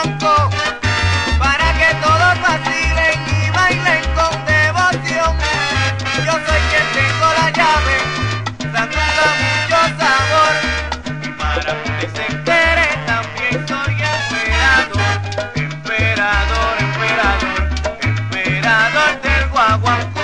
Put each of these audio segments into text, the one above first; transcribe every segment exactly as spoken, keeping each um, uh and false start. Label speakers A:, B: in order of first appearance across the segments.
A: guaguancó, para que todos vacilen y bailen con devoción. Yo soy quien tengo la llave, sandunga mucho sabor, y para que se entere también soy emperador, emperador, emperador, emperador del guaguancó.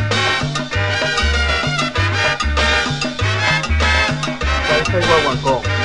B: Soy Guaguancó.